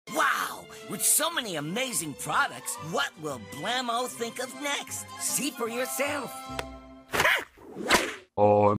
Wow! With so many amazing products, what will Blammo think of next? See for yourself. Oh,